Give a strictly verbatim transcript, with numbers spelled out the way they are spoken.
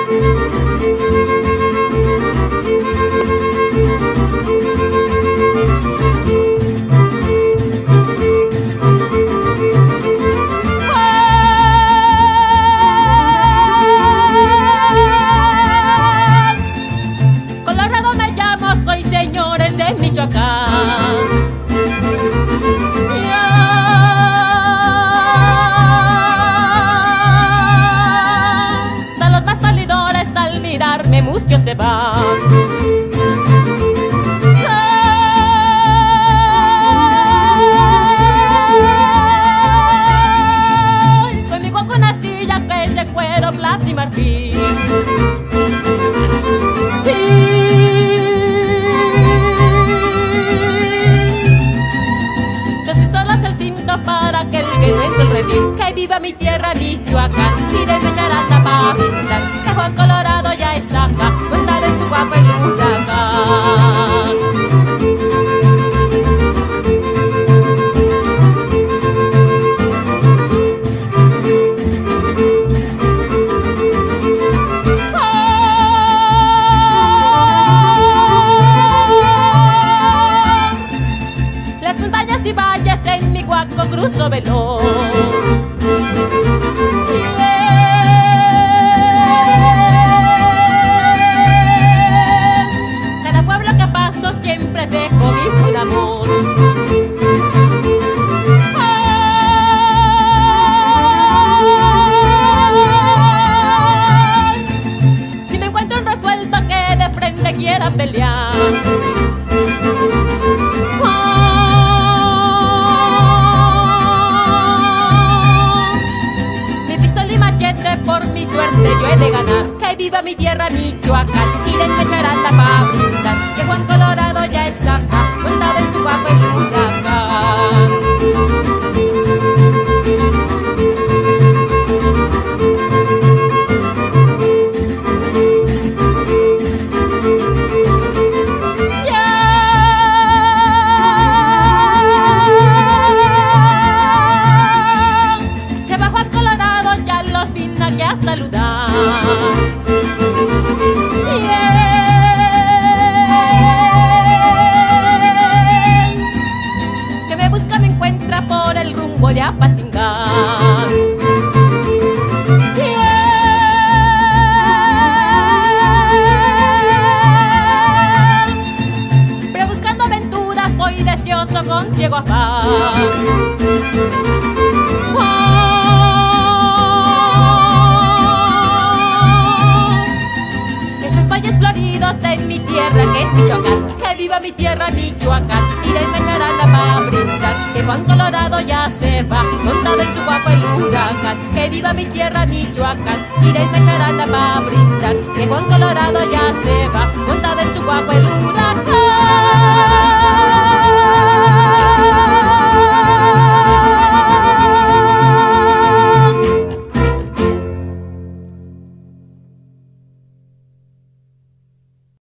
Muchos se van. Ay, conmigo con una silla que es de cuero, plata y marfil. Dos pistolas el cinto para que el que no entre el redil. Que viva mi tierra, Michoacán, y de mi charanda pa' brindar. Que Juan Colorado ya es acá, montada en su guapo el huracán. Oh, las montañas y valles en mi guaco cruzo veloz. Siempre dejo mi buen amor. Ay, si me encuentro un resuelto que de frente quiera pelear. Oh, mi pistola y machete por mi suerte yo he de ganar. Que viva mi tierra, Michoacán, y denme charanda pa' brindar. Que Juan Colorado ya es acá, montado en su guapo el huracán. Yeah. Se va Juan Colorado, ya los vine aquí a saludar. Por el rumbo de Apatzingán. Yeah. Pero buscando aventuras voy deseoso con ciego afán. Oh, esos valles floridos de mi tierra que es Michoacán. Que viva mi tierra, Michoacán, y denme charanda pa' brindar. Que Juan Colorado ya se va, montado en su guapo el huracán. Que viva mi tierra, Michoacán, y denme charanda pa' brindar. Que Juan Colorado ya se va, montado en su guapo el huracán.